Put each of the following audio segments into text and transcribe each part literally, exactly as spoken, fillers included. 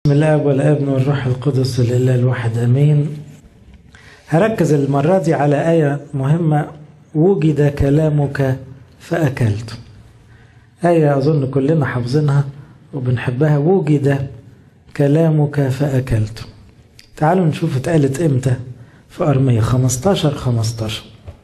بسم الله والابن والروح القدس الاله الواحد امين. هركز المرة دي على آية مهمة، وجد كلامك فأكلت. آية أظن كلنا حافظينها وبنحبها، وجد كلامك فأكلت. تعالوا نشوف اتقالت امتى في أرمية خمستاشر خمستاشر.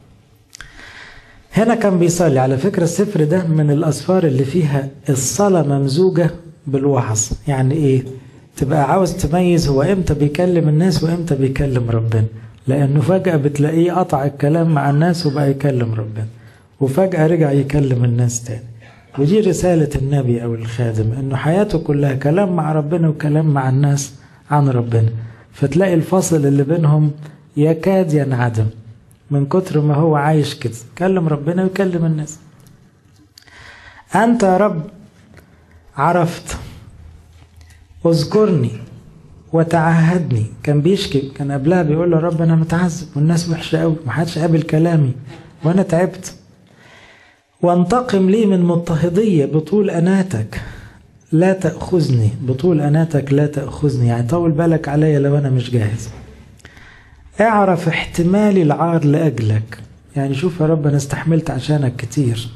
هنا كان بيصلي. على فكرة السفر ده من الأسفار اللي فيها الصلاة ممزوجة بالوعظ. يعني ايه؟ تبقى عاوز تميز هو امتى بيكلم الناس وامتى بيكلم ربنا، لانه فجأة بتلاقيه قطع الكلام مع الناس وبقى يكلم ربنا، وفجأة رجع يكلم الناس تاني. ودي رسالة النبي او الخادم، انه حياته كلها كلام مع ربنا وكلام مع الناس عن ربنا، فتلاقي الفصل اللي بينهم يكاد ينعدم من كتر ما هو عايش كده، كلم ربنا ويكلم الناس. انت يا رب عرفت، اذكرني وتعهدني. كان بيشكي، كان قبلها بيقول له رب انا متعذب والناس وحشه قوي، ما حدش قابل كلامي وانا تعبت. وانتقم لي من مضطهديه بطول اناتك لا تاخذني، بطول اناتك لا تاخذني، يعني طول بالك عليا لو انا مش جاهز. اعرف احتمالي العار لاجلك، يعني شوف يا رب انا استحملت عشانك كتير.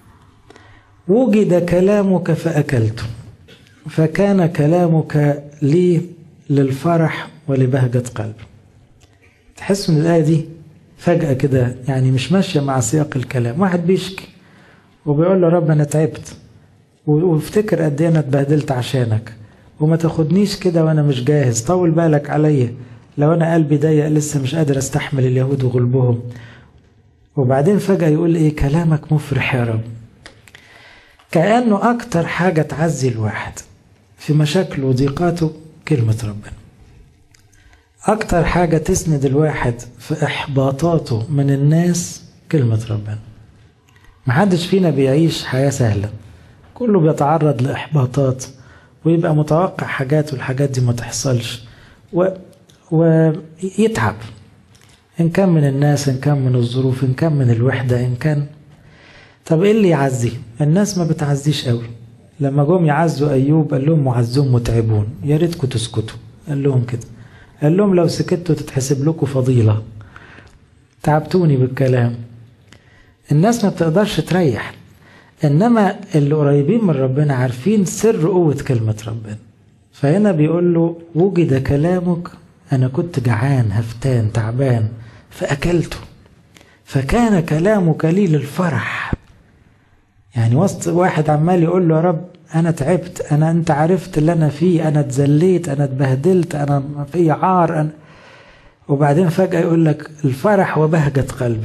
وجد كلامك فاكلته، فكان كلامك لي للفرح ولبهجة قلب. تحس ان الآية دي فجأة كده يعني مش ماشية مع سياق الكلام. واحد بيشكي وبيقول له رب انا تعبت، وافتكر قد ايه انا اتبهدلت عشانك، وما تاخدنيش كده وانا مش جاهز، طول بالك عليا لو انا قلبي ضيق لسه مش قادر استحمل اليهود وغلبهم. وبعدين فجأة يقول ايه؟ كلامك مفرح يا رب. كأنه اكتر حاجة تعزي الواحد في مشاكله وضيقاته كلمة ربنا. أكتر حاجة تسند الواحد في إحباطاته من الناس كلمة ربنا. محدش فينا بيعيش حياة سهلة، كله بيتعرض لإحباطات ويبقى متوقع حاجات والحاجات دي ما تحصلش و... ويتعب، إن كان من الناس، إن كان من الظروف، إن كان من الوحدة، إن كان. طب إيه اللي يعزي؟ الناس ما بتعزيش قوي. لما جم يعزوا أيوب قال لهم معزون متعبون، يا ريتكم تسكتوا. قال لهم كده، قال لهم لو سكتوا تتحسب لكم فضيلة، تعبتوني بالكلام. الناس ما بتقدرش تريح، إنما اللي قريبين من ربنا عارفين سر قوة كلمة ربنا. فهنا بيقول له وجد كلامك، أنا كنت جعان هفتان تعبان فأكلته، فكان كلامك لي للفرح. يعني وسط واحد عمال يقول له يا رب أنا تعبت، أنا أنت عرفت اللي أنا فيه، أنا اتذليت، أنا اتبهدلت، أنا في عار أنا. وبعدين فجأة يقول لك الفرح وبهجة قلبي.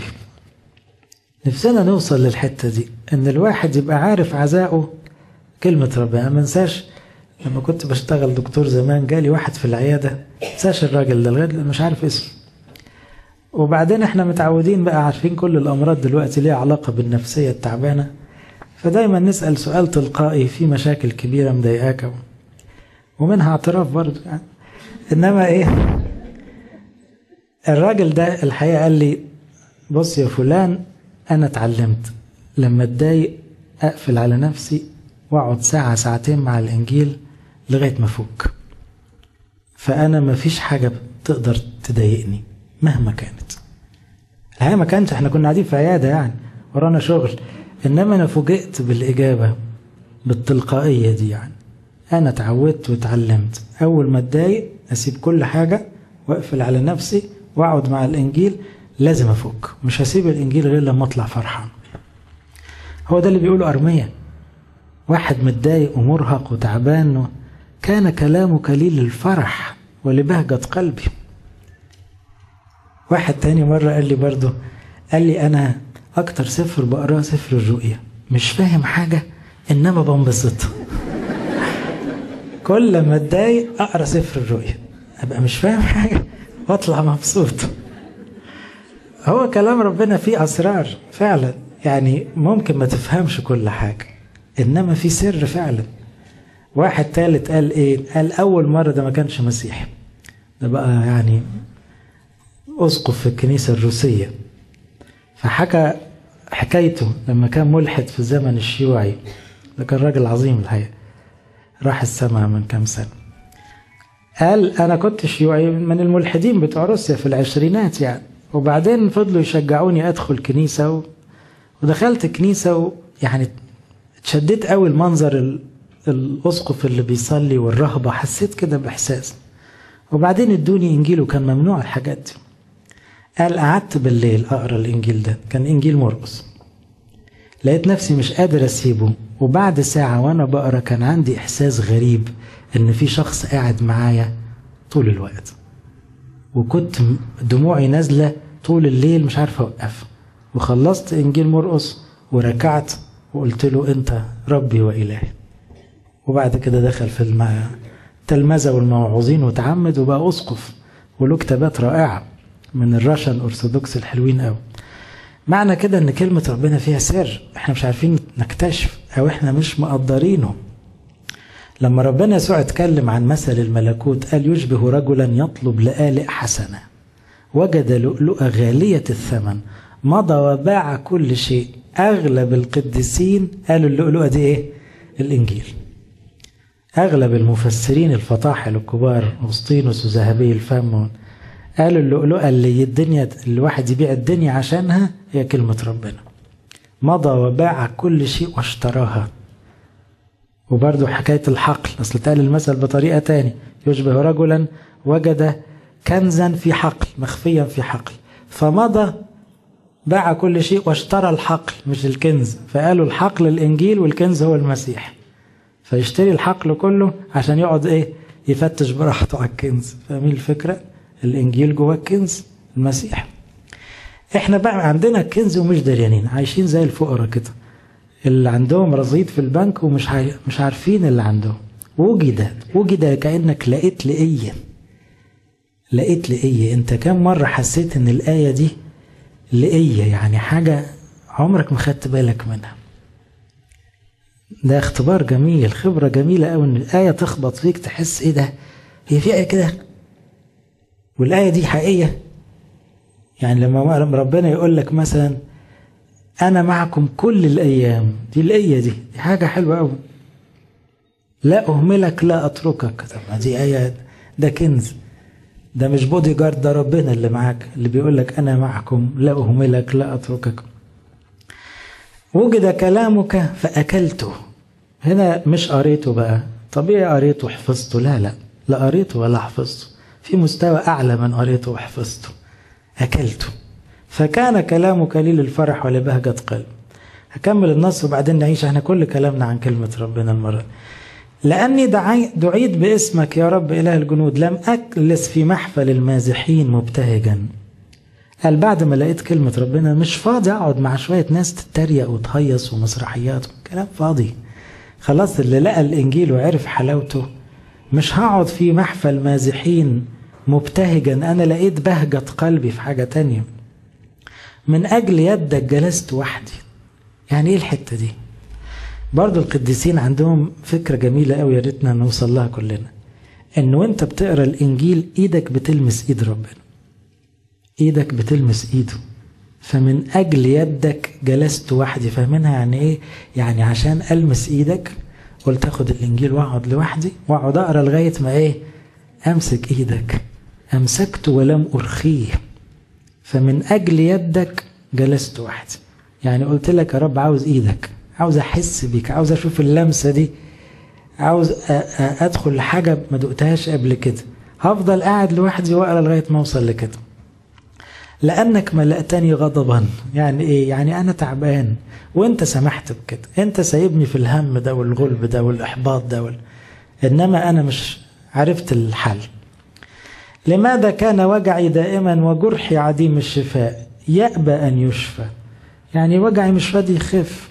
نفسنا نوصل للحتة دي، إن الواحد يبقى عارف عزائه كلمة ربنا. ما انساش لما كنت بشتغل دكتور زمان، جالي واحد في العيادة، انساش الراجل ده لغاية مش عارف اسمه. وبعدين احنا متعودين بقى عارفين كل الأمراض دلوقتي ليها علاقة بالنفسية التعبانة، فدايما نسأل سؤال تلقائي في مشاكل كبيرة مضايقاك، ومنها اعتراف برضه يعني. انما ايه، الراجل ده الحقيقة قال لي بص يا فلان، انا اتعلمت لما اتضايق اقفل على نفسي واقعد ساعة ساعتين مع الانجيل لغاية ما فوق، فانا ما فيش حاجة تقدر تضايقني مهما كانت. الحقيقة ما كانش، احنا كنا قاعدين في عيادة يعني ورانا شغل، إنما أنا فوجئت بالإجابة بالتلقائية دي. يعني أنا اتعودت واتعلمت أول ما اتضايق أسيب كل حاجة وأقفل على نفسي وأقعد مع الإنجيل، لازم أفك، مش هسيب الإنجيل غير لما أطلع فرحان. هو ده اللي بيقوله أرمية، واحد متضايق ومرهق وتعبان، كان كلامك لي للفرح ولبهجة قلبي. واحد تاني مرة قال لي برضه، قال لي أنا أكتر سفر بقراه سفر الرؤيا، مش فاهم حاجة إنما بنبسط. كل ما اتضايق أقرأ سفر الرؤيا، أبقى مش فاهم حاجة وأطلع مبسوط. هو كلام ربنا فيه أسرار فعلا، يعني ممكن ما تفهمش كل حاجة إنما في سر فعلا. واحد تالت قال إيه؟ قال أول مرة، ده ما كانش مسيحي، ده بقى يعني أسقف في الكنيسة الروسية، فحكى حكايته لما كان ملحد في الزمن الشيوعي. ده كان راجل عظيم الحقيقة، راح السماء من كام سنة. قال أنا كنت شيوعي من الملحدين بتوع روسيا في العشرينات يعني، وبعدين فضلوا يشجعوني أدخل كنيسة و... ودخلت كنيسة و... يعني اتشديت قوي المنظر ال... الأسقف اللي بيصلي والرهبة، حسيت كده بإحساس. وبعدين ادوني إنجيل وكان ممنوع الحاجات دي. قال قعدت بالليل أقرأ الإنجيل ده، كان إنجيل مرقس، لقيت نفسي مش قادر أسيبه. وبعد ساعة وأنا بقرأ كان عندي إحساس غريب إن في شخص قاعد معايا طول الوقت، وكنت دموعي نازلة طول الليل مش عارف أوقف. وخلصت إنجيل مرقس وركعت وقلت له أنت ربي وإلهي. وبعد كده دخل في التلمذة والموعوظين وتعمد وبقى أسقف، وله كتابات رائعة من الراشن أرثوذكس الحلوين قوي. معنى كده ان كلمة ربنا فيها سر احنا مش عارفين نكتشف او احنا مش مقدرينه. لما ربنا يسوع اتكلم عن مثل الملكوت قال يشبه رجلا يطلب لآلئ حسنة وجد لؤلؤة غالية الثمن مضى وباع كل شيء. اغلب القديسين قالوا اللؤلؤة دي ايه؟ الانجيل. اغلب المفسرين الفطاحل الكبار أغسطينوس وذهبي الفم قالوا اللؤلؤة اللي الدنيا الواحد يبيع الدنيا عشانها هي كلمة ربنا. مضى وباع كل شيء واشتراها. وبرضو حكاية الحقل، أصل تقال المثل بطريقة تاني يشبه رجلا وجد كنزا في حقل مخفيا في حقل فمضى باع كل شيء واشترى الحقل مش الكنز. فقالوا الحقل الإنجيل والكنز هو المسيح، فيشتري الحقل كله عشان يقعد ايه يفتش براحته على الكنز. فاهمين الفكرة؟ الإنجيل جوه الكنز المسيح. احنا بقى عندنا الكنز ومش دريانين، عايشين زي الفقراء كده اللي عندهم رصيد في البنك ومش عاي... مش عارفين اللي عندهم. وجد وجد كأنك لقيت لقية لقيت لقية. انت كم مرة حسيت ان الآية دي لقية؟ يعني حاجة عمرك ما خدت بالك منها. ده اختبار جميل، خبرة جميلة قوي ان الآية تخبط فيك تحس ايه ده، هي في آية كده والآية دي حقيقية. يعني لما ربنا يقول لك مثلا أنا معكم كل الأيام، دي الآية دي, دي حاجة حلوة قوي. لا أهملك لا أتركك، طب دي آية، ده كنز، ده مش بودي جارد، ده ربنا اللي معاك اللي بيقول لك أنا معكم لا أهملك لا أتركك. وجد كلامك فأكلته. هنا مش قريته بقى طبيعي قريته وحفظته، لا لا لا قريته ولا حفظته، في مستوى أعلى من قريته وحفظته، أكلته. فكان كلامك لي للفرح ولبهجة قلب. هكمل النص وبعدين نعيش احنا كل كلامنا عن كلمة ربنا المرة. لأني دعي دعيت باسمك يا رب إله الجنود، لم أجلس في محفل المازحين مبتهجا. قال بعد ما لقيت كلمة ربنا مش فاضي أقعد مع شوية ناس تتريق وتهيص ومسرحيات، كلام فاضي. خلاص اللي لقى الإنجيل وعرف حلاوته مش هقعد في محفل مازحين مبتهجا، أنا لقيت بهجة قلبي في حاجة تانية. من أجل يدك جلست وحدي. يعني إيه الحتة دي؟ برضو القديسين عندهم فكرة جميلة قوي يا ريتنا نوصل لها كلنا، إن وانت بتقرأ الإنجيل إيدك بتلمس إيد ربنا، إيدك بتلمس إيده. فمن أجل يدك جلست وحدي. فاهمينها يعني إيه؟ يعني عشان ألمس إيدك قلت أخد الإنجيل وأقعد لوحدي وأقعد أقرأ لغاية ما إيه؟ أمسك إيدك. أمسكت ولم أرخيه. فمن أجل يدك جلست وحدي. يعني قلت لك يا رب عاوز إيدك، عاوز أحس بيك، عاوز أشوف اللمسة دي، عاوز أدخل لحاجة ما دقتهاش قبل كده. هفضل قاعد لوحدي وأقرأ لغاية ما أوصل لكده. لأنك ملأتني غضبا. يعني إيه؟ يعني أنا تعبان وإنت سمحت بكده، إنت سايبني في الهم ده والغلب ده والإحباط ده وال... إنما أنا مش عرفت الحل. لماذا كان وجعي دائما وجرحي عديم الشفاء؟ يأبى أن يشفى. يعني وجعي مش راضي يخف.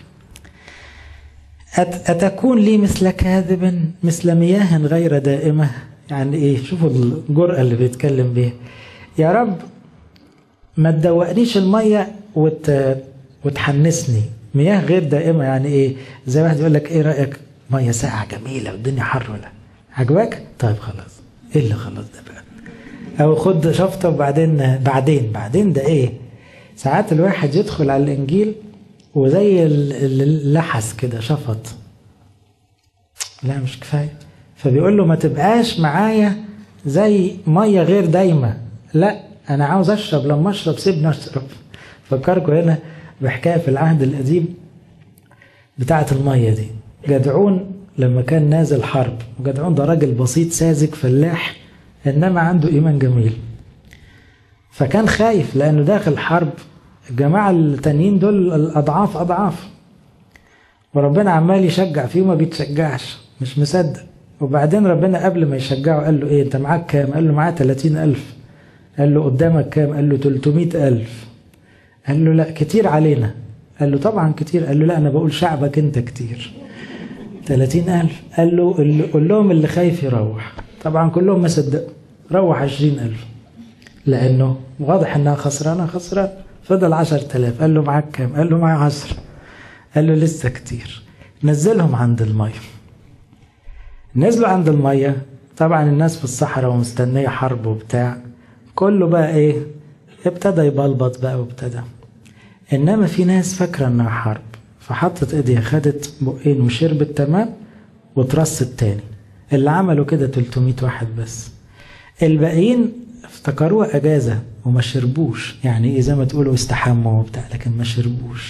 أت... أتكون لي مثل كاذب مثل مياه غير دائمة. يعني إيه؟ شوفوا الجرأة اللي بيتكلم بيها. يا رب ما تدوقنيش المية وت... وتحنسني. مياه غير دائمة يعني إيه؟ زي واحد يقول لك إيه رأيك؟ مية ساقعة جميلة والدنيا حر ولا عجبك؟ طيب خلاص. إيه اللي خلاص ده بقى؟ أو خد شفطة وبعدين بعدين بعدين ده إيه؟ ساعات الواحد يدخل على الإنجيل وزي اللحس كده شفط. لا مش كفاية. فبيقول له ما تبقاش معايا زي مية غير دايمة، لا أنا عاوز أشرب، لما أشرب سيبني أشرب. فكركم هنا بحكاية في العهد القديم بتاعة المية دي. جدعون لما كان نازل حرب، وجدعون ده راجل بسيط ساذج فلاح إنما عنده إيمان جميل، فكان خايف لأنه داخل حرب، الجماعة التانيين دول الأضعاف أضعاف، وربنا عمال يشجع فيه وما بيتشجعش، مش مصدق. وبعدين ربنا قبل ما يشجعه قال له ايه انت معاك كام؟ قال له معاه ثلاثين ألف. قال له قدامك كام؟ قال له ثلاثمائة ألف. قال له لا كتير علينا. قال له طبعا كتير. قال له لا أنا بقول شعبك أنت كتير. ثلاثين ألف. قال له قول لهم اللي خايف يروح. طبعا كلهم ما صدقوا، روح عشرين ألف لأنه واضح أنها خسرانة خسران. فضل عشرة آلاف. قال له معاك كام؟ قال له معايا عشرة. قال له لسه كتير. نزلهم عند المية. نزلوا عند المية، طبعا الناس في الصحراء ومستنية حرب وبتاع، كله بقى ايه ابتدى يبلبط بقى وابتدى. انما في ناس فاكرة انها حرب، فحطت ايديها خدت بقين وشربت تمام وترصت تاني. اللي عملوا كده ثلاثمائة واحد بس. الباقيين افتكروها اجازة وما شربوش، يعني ايه زي ما تقولوا استحموا وبتاع، لكن ما شربوش.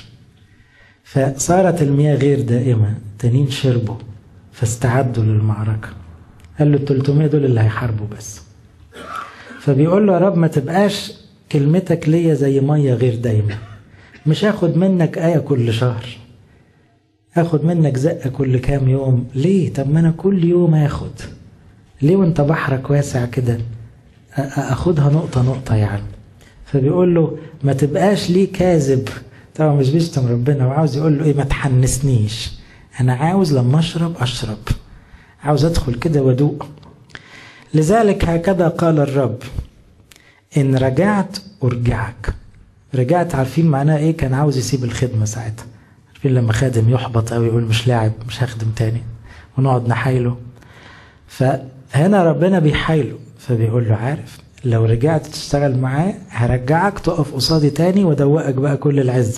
فصارت المياه غير دائمة، تانيين شربوا فاستعدوا للمعركة. قال له الثلاثمائة دول اللي هيحاربوا بس. فبيقول له يا رب ما تبقاش كلمتك ليا زي مية غير دايمة، مش هاخد منك آية كل شهر، هاخد منك زقة كل كام يوم. ليه؟ طب ما أنا كل يوم هاخد، ليه وانت بحرك واسع كده أخدها نقطة نقطة يعني. فبيقول له ما تبقاش ليه كاذب. طبعا مش بيشتم ربنا، وعاوز يقول له ايه ما تحنسنيش، أنا عاوز لما أشرب أشرب، عاوز أدخل كده ودوق. لذلك هكذا قال الرب إن رجعت أرجعك. رجعت عارفين معناه إيه؟ كان عاوز يسيب الخدمة ساعتها. عارفين لما خادم يحبط أو يقول مش لاعب مش هخدم تاني ونقعد نحايله. فهنا ربنا بيحايله، فبيقول له عارف لو رجعت تشتغل معاه هرجعك تقف قصادي تاني ودوقك بقى كل العز.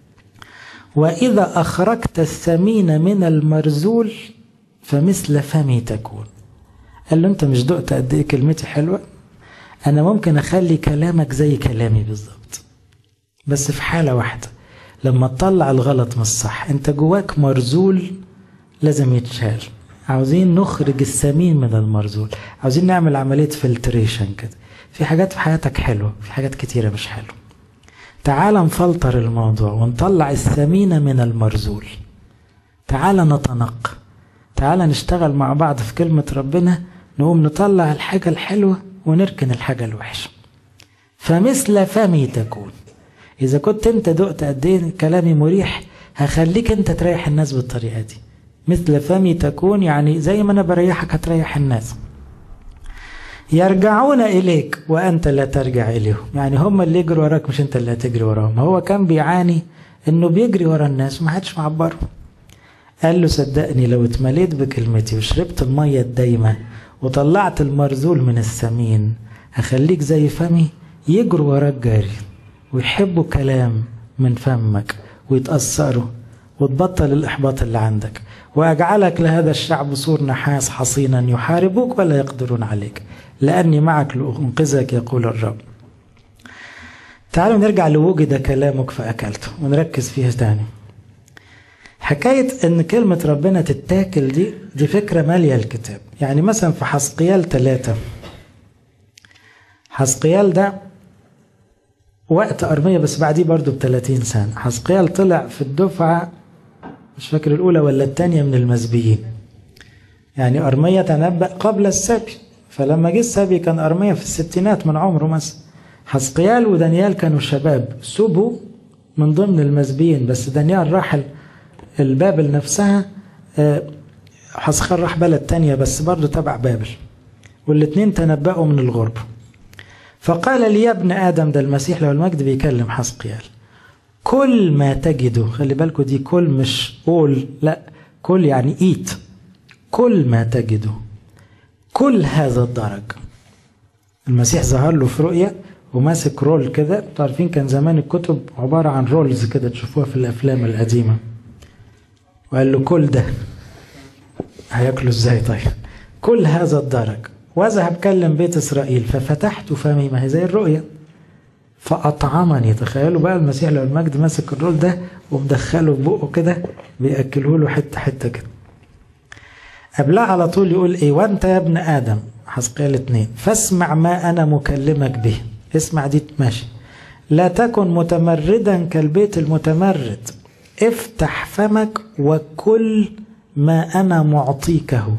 وإذا أخرجت الثمين من المرزول فمثل فمي تكون. قال له أنت مش دقت قد إيه كلمتي حلوة؟ أنا ممكن أخلي كلامك زي كلامي بالظبط، بس في حالة واحدة، لما تطلع الغلط من الصح. أنت جواك مرزول لازم يتشال. عاوزين نخرج الثمين من المرزول، عاوزين نعمل عملية فلتريشن كده. في حاجات في حياتك حلوة، في حاجات كتيرة مش حلوة. تعال نفلتر الموضوع ونطلع الثمين من المرزول. تعال نتنق، تعال نشتغل مع بعض في كلمة ربنا، نقوم نطلع الحاجة الحلوة ونركن الحاجة الوحشة. فمثل فمي تكون. إذا كنت أنت دقت قد إيه كلامي مريح، هخليك أنت تريح الناس بالطريقة دي. مثل فمي تكون يعني زي ما أنا بريحك هتريح الناس. يرجعون إليك وأنت لا ترجع إليهم، يعني هم اللي يجروا وراك مش أنت اللي هتجري وراهم. هو كان بيعاني إنه بيجري ورا الناس وما حدش معبره. قال له صدقني لو اتمليت بكلمتي وشربت المية الدايمة وطلعت المرزول من الثمين، هخليك زي فمي يجروا وراك جاري ويحبوا كلام من فمك ويتأثروا وتبطل الإحباط اللي عندك، وأجعلك لهذا الشعب سور نحاس حصينا يحاربوك ولا يقدرون عليك لأني معك لأنقذك يقول الرب. تعالوا نرجع لوجد كلامك فأكلته ونركز فيها تاني. حكاية ان كلمة ربنا تتاكل دي دي فكرة مالية الكتاب. يعني مثلا في حسقيال ثلاثة، حسقيال ده وقت أرمية بس بعديه برضو بثلاثين سنة. حسقيال طلع في الدفعة مش فاكر الأولى ولا الثانية من المسبيين، يعني أرمية تنبأ قبل السبي، فلما جه السبي كان أرمية في الستينات من عمره مثلا. حسقيال ودانيال كانوا شباب سبوا من ضمن المسبيين، بس دانيال راح البابل نفسها، حسقيال راح بلد تانية بس برضو تبع بابل، والاثنين تنبأوا من الغرب. فقال لي يا ابن آدم، ده المسيح له المجد بيكلم حسقيال، كل ما تجده، خلي بالكوا دي كل مش قول، لا كل يعني ايت، كل ما تجده كل هذا الدرج. المسيح ظهر له في رؤية وماسك رول كده، تعرفين كان زمان الكتب عبارة عن رولز كده تشوفوها في الأفلام القديمة، وقال له كل ده هياكله ازاي؟ طيب كل هذا الدرج واذهب كلم بيت إسرائيل ففتحت فمي، ما هي زي الرؤية، فأطعمني. تخيلوا بقى المسيح لو المجد ماسك الرول ده ومدخله في بقه كده بيأكله له حتة حتة كده. قبلها على طول يقول ايه؟ وانت يا ابن آدم، حزقيال اتنين، فاسمع ما أنا مكلمك به. اسمع دي ماشي. لا تكن متمردا كالبيت المتمرد، افتح فمك وكل ما أنا معطيكه.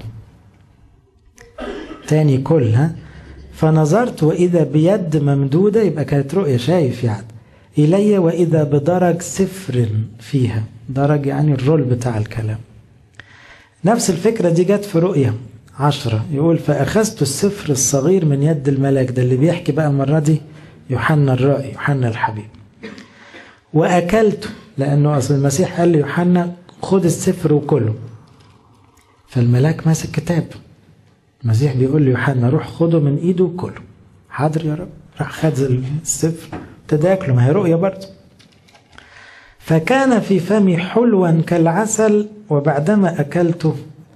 تاني كل، ها. فنظرت وإذا بيد ممدودة، يبقى كانت رؤية، شايف يعني، إلي وإذا بدرج سفر فيها. درج يعني الرول بتاع الكلام. نفس الفكرة دي جت في رؤية عشرة، يقول فأخذت السفر الصغير من يد الملاك. ده اللي بيحكي بقى المرة دي يوحنا الرائي، يوحنا الحبيب. وأكلته، لأنه أصل المسيح قال ليوحنا خد السفر وكله، فالملاك ماسك كتاب، المسيح بيقول ليوحنا روح خده من ايده وكله. حاضر يا رب. راح خد السفر ابتدى ياكله، ما هي رؤية برضه. فكان في فمي حلوا كالعسل، وبعدما أكلته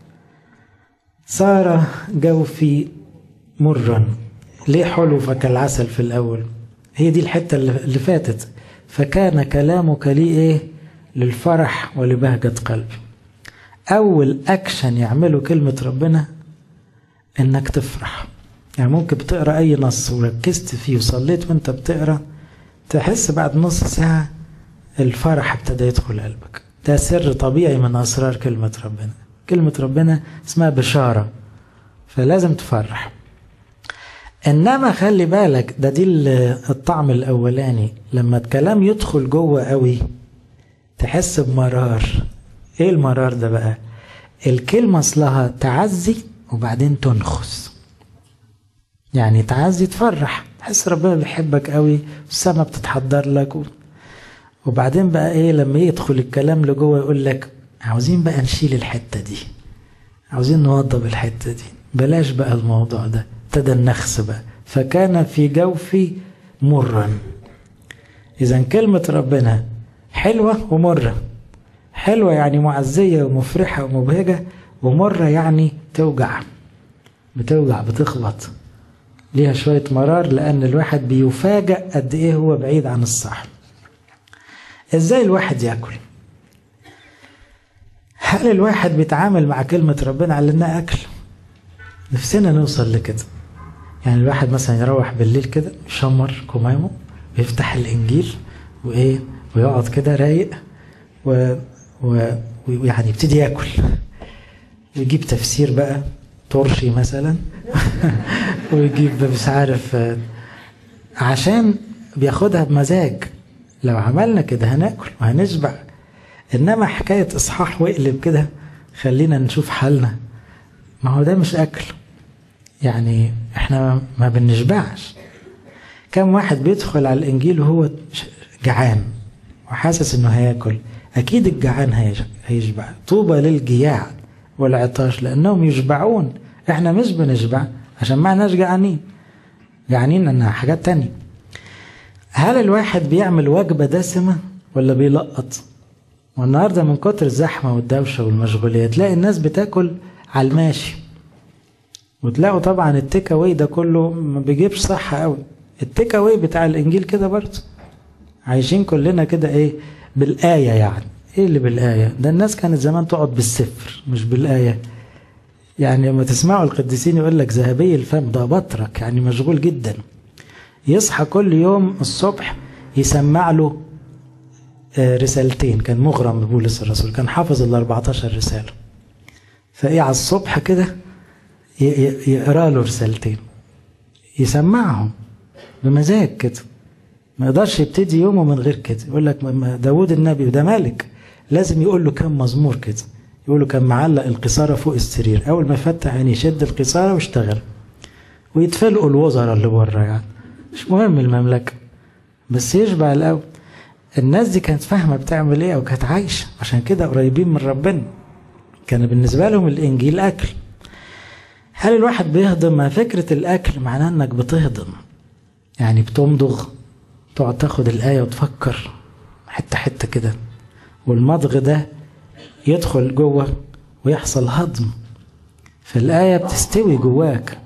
صار جوفي مرا. ليه حلو فكالعسل في الأول؟ هي دي الحتة اللي فاتت. فكان كلامك لي ايه؟ للفرح ولبهجة قلبي. أول أكشن يعمله كلمة ربنا إنك تفرح. يعني ممكن بتقرأ أي نص وركزت فيه وصليت وانت بتقرأ، تحس بعد نص ساعة الفرح ابتدى يدخل قلبك. ده سر طبيعي من أسرار كلمة ربنا. كلمة ربنا اسمها بشارة، فلازم تفرح. إنما خلي بالك، ده دي الطعم الأولاني. لما الكلام يدخل جوه قوي تحس بمرار. ايه المرار ده بقى؟ الكلمة اصلها تعزي وبعدين تنخس. يعني تعزي تفرح، تحس ربنا بيحبك قوي والسما بتتحضر لك، وبعدين بقى ايه لما يدخل الكلام لجوه يقول لك عاوزين بقى نشيل الحتة دي، عاوزين نوضب الحتة دي، بلاش بقى الموضوع ده. ابتدى النخس بقى. فكان في جوفي مرا. اذا كلمة ربنا حلوة ومرة. حلوة يعني معزية ومفرحة ومبهجة، ومرة يعني توجع، بتوجع بتخبط، ليها شوية مرار، لأن الواحد بيفاجأ قد إيه هو بعيد عن الصح. إزاي الواحد يأكل؟ هل الواحد بيتعامل مع كلمة ربنا على إنها أكل؟ نفسنا نوصل لكده. يعني الواحد مثلا يروح بالليل كده يشمر كمامه ويفتح الإنجيل وإيه ويقعد كده رايق و... و... ويعني يبتدي يأكل ويجيب تفسير بقى طرشي مثلا ويجيب مش عارف، عشان بياخدها بمزاج. لو عملنا كده هناكل وهنشبع. انما حكاية اصحاح وقلب كده خلينا نشوف حالنا، ما هو ده مش اكل. يعني احنا ما بنشبعش. كم واحد بيدخل على الانجيل وهو جعان وحاسس انه هياكل؟ اكيد الجعان هيشبع. طوبى للجياع والعطاش لانهم يشبعون. احنا مش بنشبع عشان ما احناش جعانين، جعانين انها حاجات تانية. هل الواحد بيعمل وجبة دسمة ولا بيلقط؟ والنهاردة من كتر الزحمة والدوشة والمشغولية تلاقي الناس بتاكل على الماشي، وتلاقوا طبعا التيك اواي ده كله ما بيجيبش صحة قوي. التيك اواي بتاع الانجيل كده برضه عايشين كلنا كده ايه بالآية. يعني ايه اللي بالآية ده؟ الناس كانت زمان تقعد بالسفر مش بالآية. يعني لما تسمعوا القديسين يقول لك ذهبي الفم ده بطرك، يعني مشغول جدا، يصحى كل يوم الصبح يسمع له رسالتين. كان مغرم ببولس الرسول، كان حافظ ال أربعتاشر رسالة، فايه على الصبح كده يقرا له رسالتين يسمعهم بمزاج كده. ما يقدرش يبتدي يومه من غير كده. يقول لك داود النبي وده مالك لازم يقول له كم مزمور كده، يقول له كان معلق القصارى فوق السرير، اول ما يفتح عينيه يشد القصارى ويشتغل، ويتفلقوا الوزراء اللي بره. يعني مش مهم المملكه بس يشبع الاول. الناس دي كانت فاهمه بتعمل ايه وكانت عايشه، عشان كده قريبين من ربنا. كان بالنسبه لهم الانجيل اكل. هل الواحد بيهضم؟ ما فكره الاكل معناه انك بتهضم، يعني بتمضغ، تقعد تاخد الايه وتفكر حته حته كده، والمضغ ده يدخل جوه ويحصل هضم، فالايه بتستوي جواك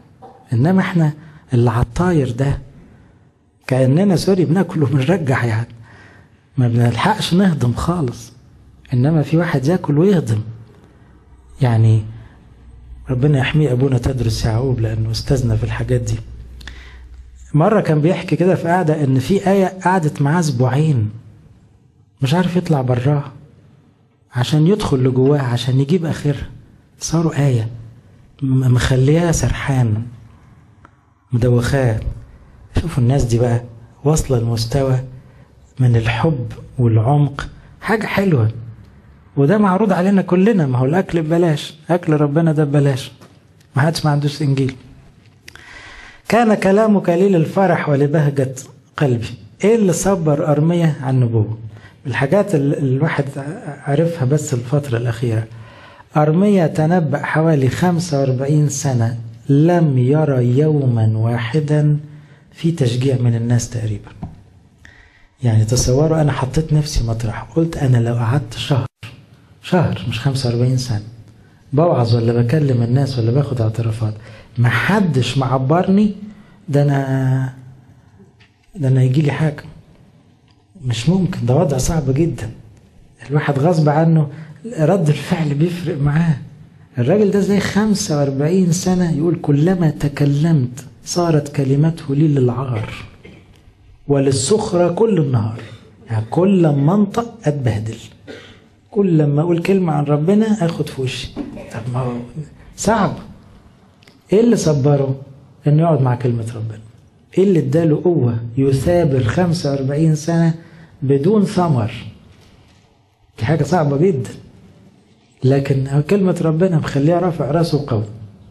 إنما احنا اللي على الطاير ده كأننا سوري بناكل وبنرجع يعني، ما بنلحقش نهضم خالص. إنما في واحد ياكل ويهضم يعني. ربنا يحميه أبونا تدرس يعقوب لأنه استاذنا في الحاجات دي. مرة كان بيحكي كده في قعدة إن في آية قعدت معاه أسبوعين مش عارف يطلع براها عشان يدخل لجواها عشان يجيب آخرها. صاروا آية مخليها سرحان مدوخاه. شوفوا الناس دي بقى واصلة المستوى من الحب والعمق، حاجة حلوة. وده معروض علينا كلنا، ما هو الأكل ببلاش، أكل ربنا ده ببلاش، ما حدش ما عندوش إنجيل. كان كلامك لي للفرح ولبهجة قلبي. إيه اللي صبر أرميا عن النبوة؟ الحاجات اللي الواحد عرفها بس الفترة الأخيرة. أرميا تنبأ حوالي خمسة وأربعين سنة، لم يرى يوما واحدا في تشجيع من الناس تقريبا. يعني تصوروا أنا حطيت نفسي مطرح، قلت أنا لو قعدت شهر شهر مش خمسة وأربعين سنة بوعظ ولا بكلم الناس ولا باخد اعترافات ما حدش معبرني، ده أنا ده أنا يجي لي حاجة. مش ممكن، ده وضع صعب جدا. الواحد غصب عنه رد الفعل بيفرق معاه. الراجل ده زي خمسة وأربعين سنة يقول كلما تكلمت صارت كلمته لي للعار وللسخرة كل النهار. يعني كل ما انطق اتبهدل، كل لما اقول كلمة عن ربنا اخد في وشي. طب ما هو صعب. ايه اللي صبره؟ انه يقعد مع كلمة ربنا. ايه اللي اداله قوة يثابر خمسة وأربعين سنة بدون ثمر؟ دي حاجة صعبة جدا، لكن كلمة ربنا مخليه رافع راسه قوي.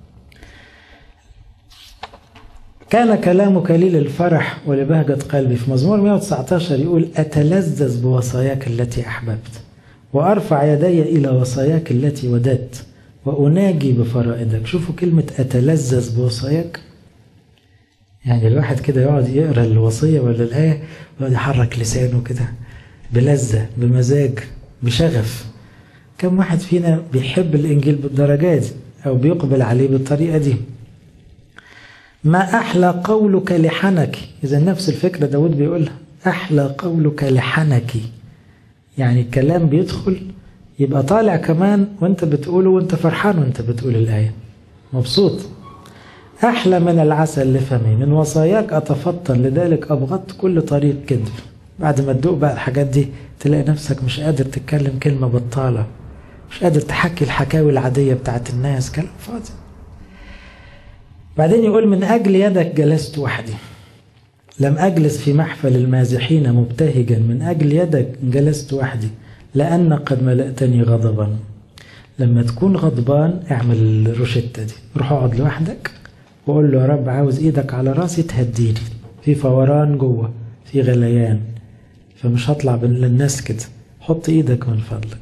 كان كلامك لي للفرح ولبهجة قلبي. في مزمور مئة وتسعة عشر يقول أتلذذ بوصاياك التي أحببت وأرفع يدي إلى وصاياك التي وددت وأناجي بفرائدك. شوفوا كلمة أتلذذ بوصاياك، يعني الواحد كده يقعد يقرأ الوصية ولا الآية ويقعد يحرك لسانه كده بلذة بمزاج بشغف. كم واحد فينا بيحب الإنجيل بالدرجات دي أو بيقبل عليه بالطريقة دي؟ ما أحلى قولك لحنك. إذا نفس الفكرة داود بيقولها، أحلى قولك لحنك، يعني الكلام بيدخل يبقى طالع كمان وانت بتقوله وانت فرحان وانت بتقول الآية مبسوط. أحلى من العسل لفمي، من وصاياك أتفطن لذلك أبغضت كل طريق كذب. بعد ما تدوق بقى الحاجات دي تلاقي نفسك مش قادر تتكلم كلمة بطالة، مش قادر تحكي الحكاوي العادية بتاعت الناس، كلام فاضي. بعدين يقول من أجل يدك جلست وحدي، لم أجلس في محفل المازحين مبتهجا، من أجل يدك جلست وحدي لأن قد ملأتني غضبا. لما تكون غضبان اعمل الروشتة دي، روح اقعد لوحدك وقول له يا رب عاوز ايدك على راسي تهديني، في فوران جوه، في غليان، فمش هطلع للناس كده، حط ايدك من فضلك.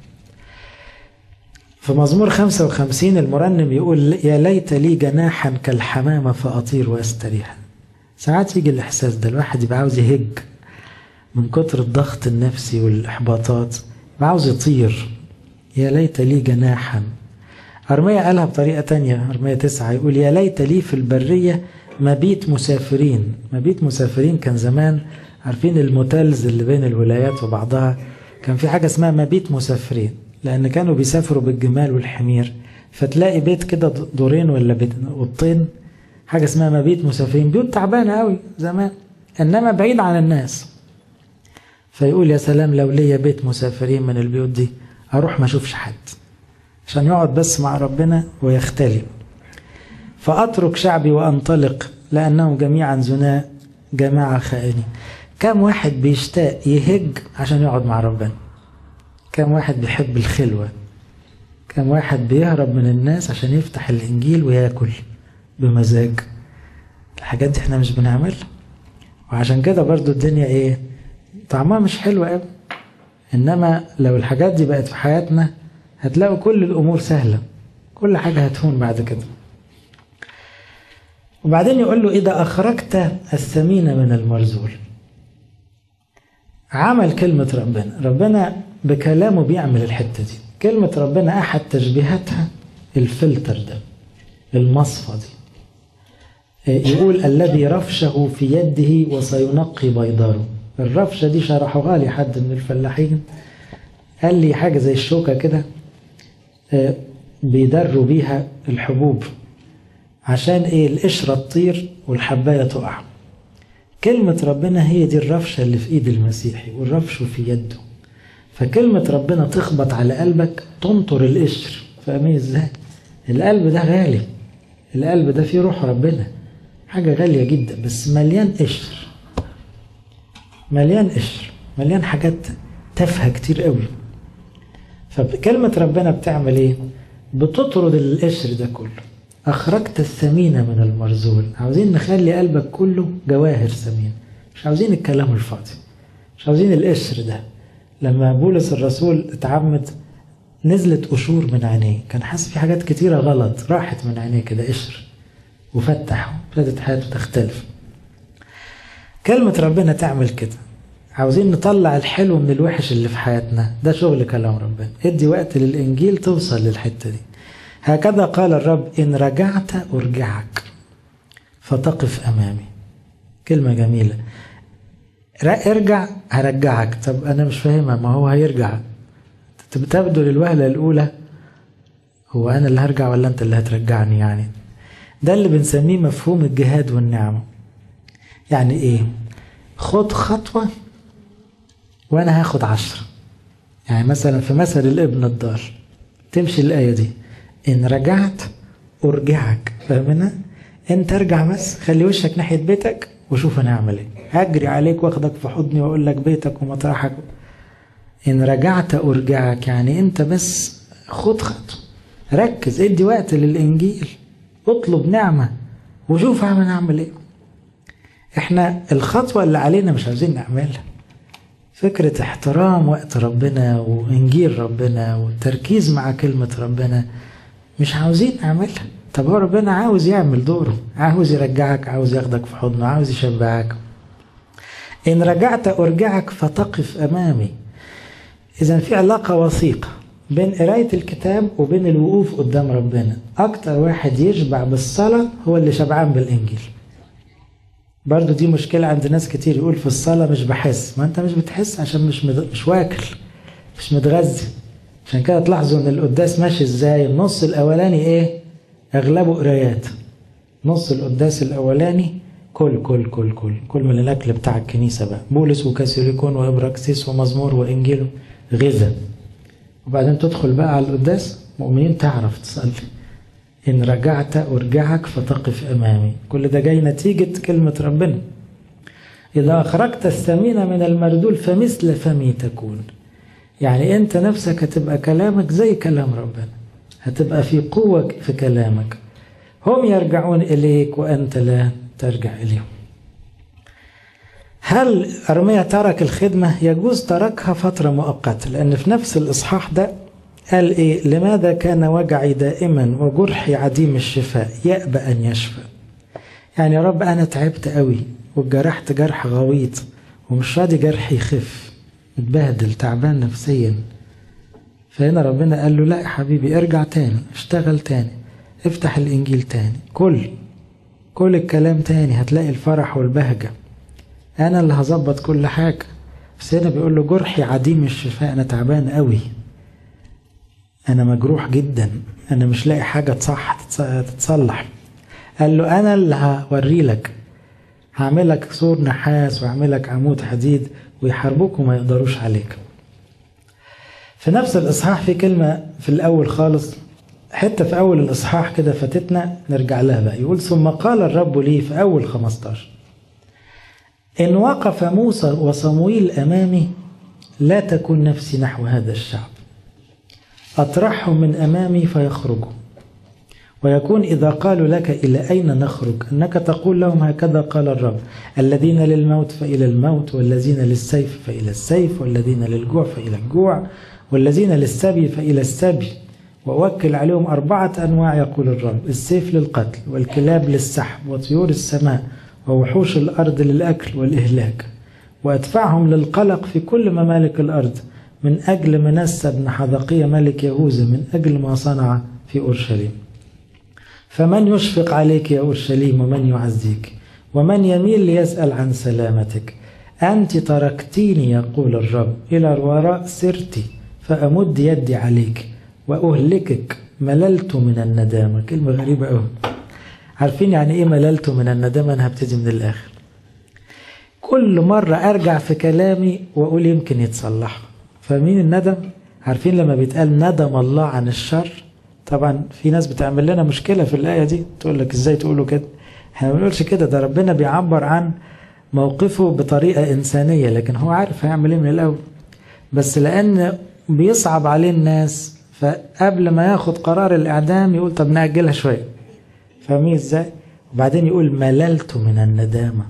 في مزمور خمسة وخمسين المرنم يقول يا ليت لي جناحا كالحمامة فأطير وأستريح. ساعات يجي الإحساس ده، الواحد يبقى عاوز يهج من كتر الضغط النفسي والإحباطات، يبقى عاوز يطير. يا ليت لي جناحا. أرميا قالها بطريقة تانية، أرميا تسعة يقول يا ليت لي في البرية مبيت مسافرين. مبيت مسافرين كان زمان عارفين الموتيلز اللي بين الولايات وبعضها، كان في حاجة اسمها مبيت مسافرين، لأن كانوا بيسافروا بالجمال والحمير، فتلاقي بيت كده دورين ولا بيت اوضتين، حاجة اسمها مبيت مسافرين، بيوت تعبانة قوي زمان إنما بعيد عن الناس. فيقول يا سلام لو ليا بيت مسافرين من البيوت دي، أروح ما أشوفش حد عشان يقعد بس مع ربنا ويختلي. فأترك شعبي وأنطلق لأنهم جميعا زناء جماعة خائنين. كم واحد بيشتاق يهج عشان يقعد مع ربنا؟ كم واحد بيحب الخلوة؟ كم واحد بيهرب من الناس عشان يفتح الإنجيل ويأكل بمزاج؟ الحاجات دي احنا مش بنعملها، وعشان كده برضو الدنيا ايه طعمها مش حلوة قوي. إنما لو الحاجات دي بقت في حياتنا هتلاقوا كل الأمور سهلة، كل حاجة هتهون بعد كده. وبعدين يقول له إذا أخرجت الثمين من المرزول. عمل كلمة ربنا، ربنا بكلامه بيعمل الحتة دي. كلمة ربنا أحد تشبيهاتها الفلتر ده، المصفى دي. يقول الذي رفشه في يده وسينقي بيضاره. الرفشة دي شرحوها لي حد من الفلاحين، قال لي حاجة زي الشوكة كده بيدروا بيها الحبوب عشان ايه؟ القشرة تطير والحباية تقع. كلمة ربنا هي دي الرفشة اللي في ايد المسيحي، والرفش في يده. فكلمة ربنا تخبط على قلبك تنطر القشر. فاهمين ازاي؟ القلب ده غالي، القلب ده فيه روح ربنا، حاجة غالية جدا، بس مليان قشر، مليان قشر، مليان حاجات تافهة كتير قوي. فكلمة ربنا بتعمل ايه؟ بتطرد القشر ده كله. أخرجت الثمين من المرذول. عاوزين نخلي قلبك كله جواهر ثمين، مش عاوزين الكلام الفاضي، مش عاوزين القشر ده. لما بولس الرسول اتعمد نزلت قشور من عينيه، كان حاسس في حاجات كتيرة غلط، راحت من عينيه كده قشر وفتح، وابتدت حياته تختلف. كلمة ربنا تعمل كده. عاوزين نطلع الحلو من الوحش اللي في حياتنا، ده شغل كلام ربنا. ادي وقت للإنجيل توصل للحتة دي. هكذا قال الرب إن رجعت أرجعك فتقف أمامي. كلمة جميلة. ارجع هرجعك. طب أنا مش فاهمها، ما هو هيرجع. تبدو للوهلة الأولى هو أنا اللي هرجع ولا أنت اللي هترجعني؟ يعني ده اللي بنسميه مفهوم الجهاد والنعمة. يعني إيه؟ خد خطوة وأنا هاخد عشرة. يعني مثلا في مثل الابن الضال تمشي الآية دي إن رجعت أرجعك. فاهمنا؟ أنت ارجع بس، خلي وشك ناحية بيتك وشوف أنا أعمل إيه. هجري عليك واخدك في حضني وأقول لك بيتك ومطرحك. إن رجعت أرجعك يعني أنت بس خد خطوة، ركز، ادي وقت للإنجيل، اطلب نعمة وشوف أعمل أعمل إيه. إحنا الخطوة اللي علينا مش عاوزين نعملها. فكرة احترام وقت ربنا وإنجيل ربنا والتركيز مع كلمة ربنا مش عاوزين نعملها. طب هو ربنا عاوز يعمل دوره، عاوز يرجعك، عاوز ياخدك في حضنه، عاوز يشبعك. إن رجعت أرجعك فتقف أمامي. إذن في علاقة وثيقة بين قراية الكتاب وبين الوقوف قدام ربنا. أكتر واحد يشبع بالصلاة هو اللي شبعان بالإنجيل. برضو دي مشكلة عند ناس كتير، يقول في الصلاة مش بحس. ما أنت مش بتحس عشان مش مد... مش واكل، مش متغذي. عشان كده تلاحظوا إن القداس ماشي إزاي. النص الأولاني إيه؟ أغلبه قرايات. نص القداس الأولاني كل كل كل كل كل من الأكل بتاع الكنيسة بقى، بولس وكاثوليكون وإبراكسيس ومزمور وإنجيل غذاء. وبعدين تدخل بقى على القداس مؤمنين تعرف تصلي. إن رجعت أرجعك فتقف أمامي. كل ده جاي نتيجة كلمة ربنا. إذا أخرجت الثمين من المردول فمثل فمي تكون. يعني أنت نفسك هتبقى كلامك زي كلام ربنا، هتبقى في قوة في كلامك. هم يرجعون إليك وأنت لا ترجع إليهم. هل أرميا ترك الخدمة؟ يجوز تركها فترة مؤقتة، لأن في نفس الإصحاح ده قال إيه؟ لماذا كان وجعي دائما وجرحي عديم الشفاء يأبى أن يشفى. يعني يا رب أنا تعبت قوي وجرحت جرح غويط ومش راضي جرحي يخف، متبهدل تعبان نفسيا. فهنا ربنا قال له لا يا حبيبي، ارجع تاني، اشتغل تاني، افتح الإنجيل تاني، كل كل الكلام تاني، هتلاقي الفرح والبهجة. أنا اللي هظبط كل حاجة. بس هنا بيقول له جرحي عديم الشفاء، أنا تعبان قوي، أنا مجروح جدا، أنا مش لاقي حاجة تصح تتصلح. قال له أنا اللي هوري لك، هعملك سور نحاس وهعملك عمود حديد ويحاربوك وما يقدروش عليك. في نفس الإصحاح في كلمة في الأول خالص، حتى في أول الإصحاح كده فاتتنا، نرجع لها بقى. يقول ثم قال الرب لي في أول خمستاشر إن وقف موسى وصموئيل أمامي لا تكن نفسي نحو هذا الشعب، أطرحهم من أمامي فيخرجوا. ويكون إذا قالوا لك إلى أين نخرج أنك تقول لهم هكذا قال الرب الذين للموت فإلى الموت، والذين للسيف فإلى السيف، والذين للجوع فإلى الجوع، والذين للسبي فإلى السبي. وأوكل عليهم أربعة أنواع يقول الرب، السيف للقتل، والكلاب للسحب، وطيور السماء، ووحوش الأرض للأكل والإهلاك. وأدفعهم للقلق في كل ممالك الأرض من أجل منسى بن حذقية ملك يهوذا، من أجل ما صنع في أورشليم. فمن يشفق عليك يا أورشليم ومن يعزيك ومن يميل ليسأل عن سلامتك؟ أنت تركتيني يقول الرب، إلى الوراء سرتي فأمد يدي عليك وأهلكك. مللت من الندامة. كلمة غريبة أوي. عارفين يعني إيه مللت من الندامة؟ أنا هبتدي من الآخر. كل مرة أرجع في كلامي وأقول يمكن يتصلح. فمين الندم؟ عارفين لما بيتقال ندم الله عن الشر؟ طبعا في ناس بتعمل لنا مشكلة في الآية دي، تقول لك إزاي تقولوا كده؟ احنا ما بنقولش كده، ده ربنا بيعبر عن موقفه بطريقة إنسانية، لكن هو عارف هيعمل إيه من الأول. بس لأن بيصعب عليه الناس، فقبل ما ياخد قرار الإعدام يقول طب نأجلها شوية. فاهمين إزاي؟ وبعدين يقول مللت من الندامة.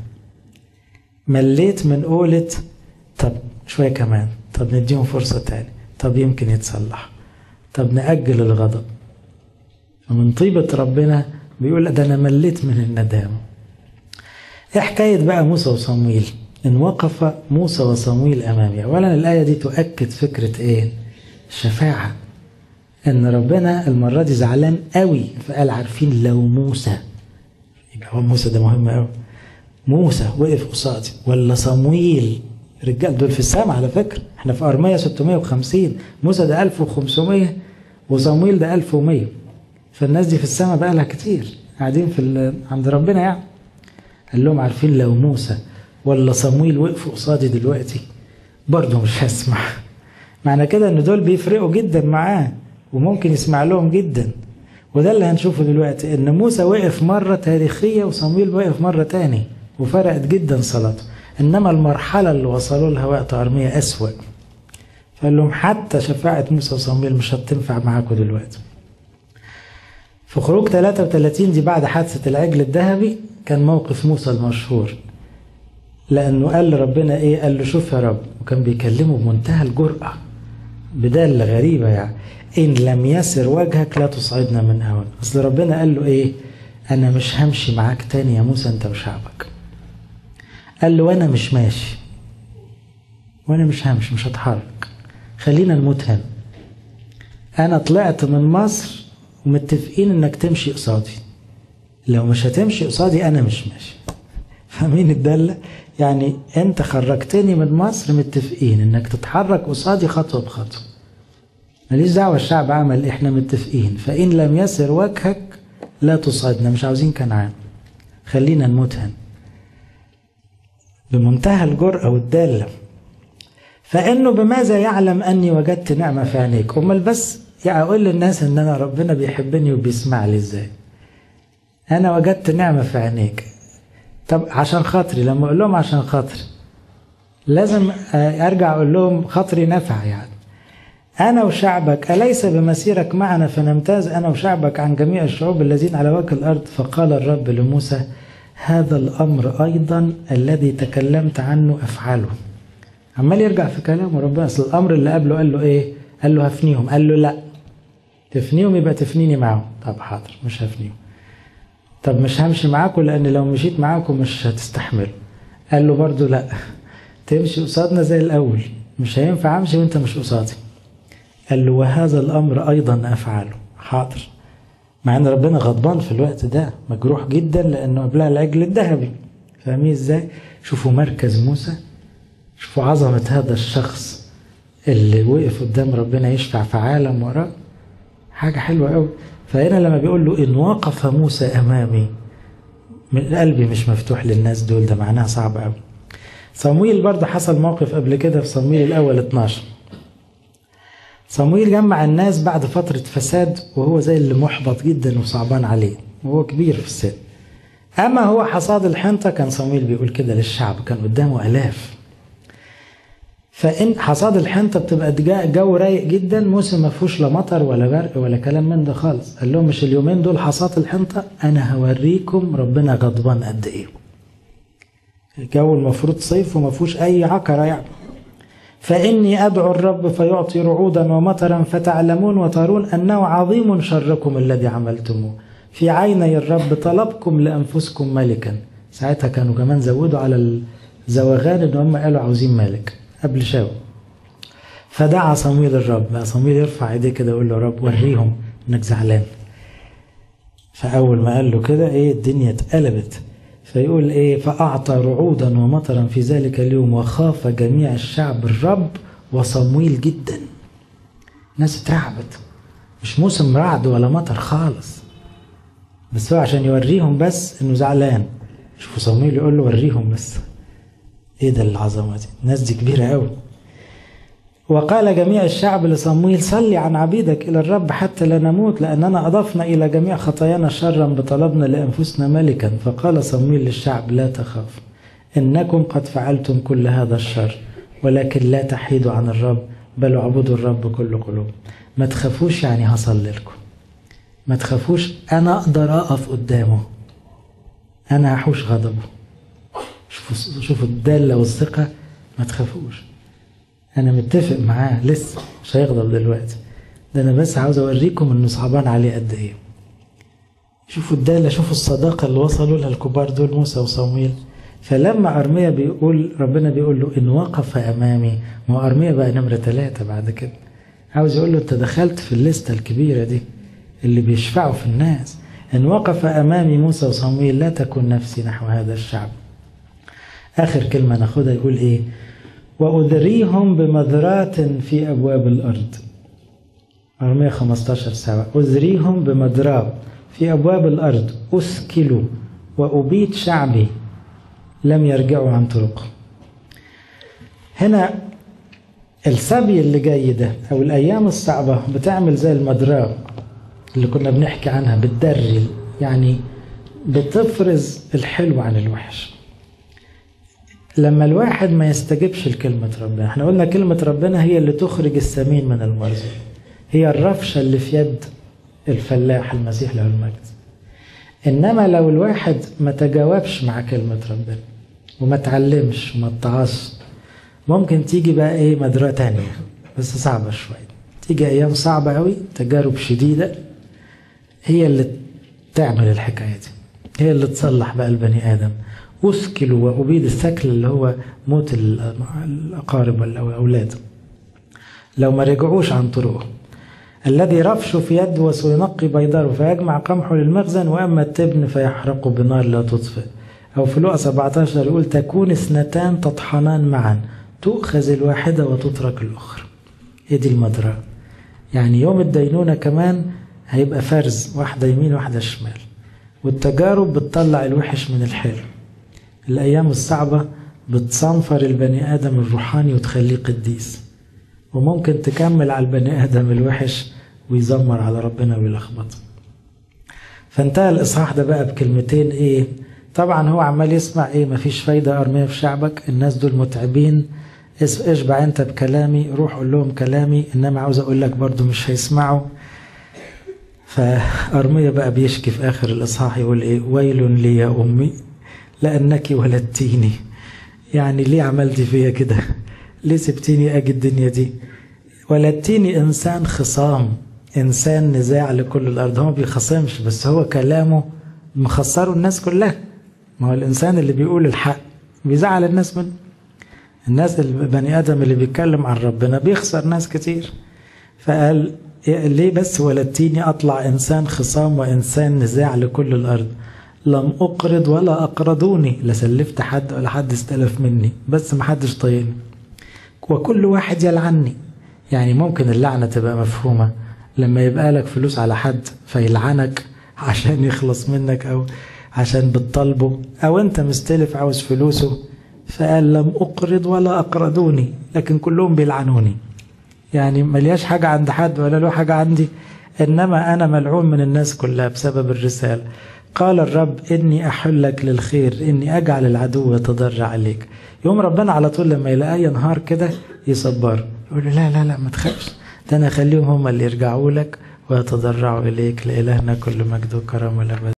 مليت من قولة طب شوية كمان، طب نديهم فرصة تاني، طب يمكن يتصلح، طب نأجل الغضب. فمن طيبة ربنا بيقول ده أنا مليت من الندامة. إيه حكاية بقى موسى وصمويل؟ إن وقف موسى وصمويل أمامي. أولا الآية دي تؤكد فكرة إيه؟ الشفاعة. إن ربنا المرة دي زعلان قوي، فقال عارفين لو موسى، يبقى هو موسى ده مهم قوي، موسى وقف قصادي ولا صمويل، رجال دول في السماء على فكرة، احنا في أرمية ستمائة وخمسين، موسى ده ألف وخمسمائة وصمويل ده ألف ومائة. فالناس دي في السماء بقى لها كتير قاعدين في عند ربنا يعني. قال لهم عارفين لو موسى ولا صمويل وقفوا قصادي دلوقتي برضه مش هسمع. معنى كده ان دول بيفرقوا جدا معاه وممكن يسمع لهم جدا. وده اللي هنشوفه دلوقتي، ان موسى وقف مرة تاريخية وصمويل وقف مرة تاني وفرقت جدا صلاته. انما المرحلة اللي وصلوا لها وقت أرمية أسوأ. فقال لهم حتى شفاعة موسى وصمويل مش هتنفع معاكم دلوقتي. في خروج ثلاثة وثلاثين دي بعد حادثة العجل الذهبي كان موقف موسى المشهور، لأنه قال لربنا إيه؟ قال له شوف يا رب، وكان بيكلمه بمنتهى الجرأة بدالة غريبة يعني، إن لم يسر وجهك لا تصعدنا من هون. أصل ربنا قال له إيه؟ أنا مش همشي معاك تاني يا موسى أنت وشعبك. قال له وأنا مش ماشي، وأنا مش همشي، مش هتحرك، خلينا نموت هنا. أنا طلعت من مصر ومتفقين إنك تمشي قصادي، لو مش هتمشي قصادي أنا مش ماشي. فاهمين الدالة؟ يعني أنت خرجتني من مصر، متفقين إنك تتحرك قصادي خطوة بخطوة، ماليش دعوة الشعب عمل، إحنا متفقين. فإن لم يسر وجهك لا تصعدنا، مش عاوزين كنعان، خلينا نموت هنا. بمنتهى الجرأة والدالة. فإنه بماذا يعلم أني وجدت نعمة في عينيك؟ أمال بس يعني أقول للناس إن أنا ربنا بيحبني وبيسمع لي إزاي؟ أنا وجدت نعمة في عينيك. طب عشان خاطري، لما أقول لهم عشان خاطري لازم أرجع أقول لهم خاطري نفع يعني. أنا وشعبك أليس بمسيرك معنا فنمتاز أنا وشعبك عن جميع الشعوب الذين على وجه الأرض؟ فقال الرب لموسى هذا الأمر أيضا الذي تكلمت عنه أفعله. عمال يرجع في كلامه ربنا. أصل الأمر اللي قبله قال له إيه؟ قال له هفنيهم. قال له لا، تفنيهم يبقى تفنيني معهم. طب حاضر مش هفنيهم. طب مش همشي معاكم لأن لو مشيت معاكم مش هتستحملوا. قال له برضو لا، تمشي قصادنا زي الأول، مش هينفع أمشي وانت مش قصادي. قال له وهذا الأمر أيضا أفعله. حاضر. مع أن ربنا غضبان في الوقت ده، مجروح جدا لأنه قبلها العجل الذهبي. فاهمين إزاي؟ شوفوا مركز موسى، شوفوا عظمة هذا الشخص اللي وقف قدام ربنا يشفع في عالم وراه. حاجة حلوة قوي. فهنا لما بيقول له إن وقف موسى أمامي، من قلبي مش مفتوح للناس دول، ده معناها صعب قوي. صمويل برضه حصل موقف قبل كده في صمويل الأول اتناشر. صمويل جمع الناس بعد فترة فساد وهو زي اللي محبط جدا وصعبان عليه وهو كبير في السن. أما هو حصاد الحنطة، كان صمويل بيقول كده للشعب، كان قدامه آلاف. فإن حصاد الحنطة بتبقى جو رايق جدا، موسم ما فيهوش لا مطر ولا برق ولا كلام من ده خالص. قال لهم مش اليومين دول حصاد الحنطة، أنا هوريكم ربنا غضبان قد إيه. الجو المفروض صيف وما فيهوش أي عكرة يعني. فإني أدعو الرب فيعطي رعودا ومطرا فتعلمون وترون أنه عظيم شركم الذي عملتموه في عيني الرب، طلبكم لأنفسكم ملكا. ساعتها كانوا كمان زودوا على الزواغان إن هم قالوا عاوزين ملك قبل شاو. فدعا صمويل الرب. بقى صمويل يرفع ايديه كده ويقول له رب وريهم انك زعلان. فأول ما قال له كده إيه الدنيا اتقلبت. فيقول إيه فأعطى رعودا ومطرا في ذلك اليوم وخاف جميع الشعب الرب وصمويل جدا. الناس اترعبت، مش موسم رعد ولا مطر خالص، بس هو عشان يوريهم بس انه زعلان. شوفوا صمويل يقول له وريهم بس ايه ده العظمه دي، الناس دي كبيره قوي. وقال جميع الشعب لصمويل صلي عن عبيدك الى الرب حتى لا نموت، لاننا اضفنا الى جميع خطايانا شرا بطلبنا لانفسنا ملكا. فقال صمويل للشعب لا تخاف، انكم قد فعلتم كل هذا الشر، ولكن لا تحيدوا عن الرب بل اعبدوا الرب كل قلوب. ما تخافوش، يعني هصلي لكم. ما تخافوش، انا اقدر اقف قدامه، انا هحوش غضبه. شوفوا شوفوا الداله والثقه. ما تخافوش، انا متفق معاه، لسه مش هيغضب دلوقتي، ده انا بس عاوز اوريكم انه صعبان عليه قد ايه. شوفوا الداله، شوفوا الصداقه اللي وصلوا لها الكبار دول موسى وصمويل. فلما ارميا بيقول ربنا بيقول له ان وقف امامي، ما هو ارميا بقى نمره ثلاثه بعد كده، عاوز يقول له انت دخلت في الليسته الكبيره دي اللي بيشفعوا في الناس. ان وقف امامي موسى وصمويل لا تكن نفسي نحو هذا الشعب. اخر كلمه ناخدها يقول ايه وأذريهم بمذرات في أبواب الأرض. أرمية خمستاشر سبعة أذريهم بمذرات في أبواب الأرض أثكلوا وأبيد شعبي لم يرجعوا عن طرقهم. هنا السبي اللي جاي ده أو الأيام الصعبة بتعمل زي المذرة اللي كنا بنحكي عنها، بتدري يعني بتفرز الحلو عن الوحش. لما الواحد ما يستجبش لكلمة ربنا، احنا قلنا كلمة ربنا هي اللي تخرج السمين من المرزق، هي الرفشة اللي في يد الفلاح المسيح له المجد. إنما لو الواحد ما تجاوبش مع كلمة ربنا وما تعلمش وما اتعص، ممكن تيجي بقى ايه مدرة تانية بس صعبة شوية. تيجي أيام صعبة قوي، تجارب شديدة هي اللي تعمل الحكاية دي، هي اللي تصلح بقى البني آدم. أثكل وأبيد، الثكل اللي هو موت الأقارب والأولاد لو ما رجعوش عن طرقه. الذي رفش في يده وسينقي بيضاره فيجمع قمحه للمخزن، وأما التبن فيحرق بنار لا تطفئ. أو في لقا سبعتاشر يقول تكون اثنتان تطحنان معا تؤخذ الواحدة وتترك الأخرى. هي دي المدرة، يعني يوم الدينونة كمان هيبقى فرز، واحدة يمين واحدة شمال، والتجارب بتطلع الوحش من الحلو. الأيام الصعبة بتصنفر البني آدم الروحاني وتخليه قديس، وممكن تكمل على البني آدم الوحش ويزمر على ربنا ويلخبط. فانتهى الإصحاح ده بقى بكلمتين ايه. طبعا هو عمال يسمع ايه مفيش فايدة أرمية في شعبك، الناس دول متعبين، اشبع انت بكلامي، روح قول لهم كلامي، انما عاوز اقول لك برضو مش هيسمعوا. فأرمية بقى بيشكي في آخر الإصحاح يقول ايه ويل لي يا أمي لأنك ولدتيني. يعني ليه عملتي فيا كده؟ ليه سبتيني أجي الدنيا دي؟ ولدتيني إنسان خصام، إنسان نزاع لكل الأرض. هو ما بيخصمش بس هو كلامه مخسره الناس كلها. ما هو الإنسان اللي بيقول الحق بيزعل الناس منه. الناس البني آدم اللي بيتكلم عن ربنا بيخسر ناس كتير. فقال ليه بس ولدتيني أطلع إنسان خصام وإنسان نزاع لكل الأرض. لم أقرض ولا أقرضوني، لا سلفت حد ولا حد استلف مني، بس ما حدش طايقني، وكل واحد يلعني. يعني ممكن اللعنة تبقى مفهومة لما يبقى لك فلوس على حد فيلعنك عشان يخلص منك، أو عشان بتطلبه، أو أنت مستلف عاوز فلوسه. فقال لم أقرض ولا أقرضوني، لكن كلهم بيلعنوني. يعني ملياش حاجة عند حد ولا له حاجة عندي، إنما أنا ملعون من الناس كلها بسبب الرسالة. قال الرب إني أحلك للخير، إني أجعل العدو يتضرع عليك. يوم ربنا على طول لما يلاقيه ينهار كده يصبر، يقول له لا لا لا ما تخافش، ده أنا أخليهم هم اللي يرجعوا لك ويتضرعوا إليك. لإلهنا كل مجد وكرم والأبد.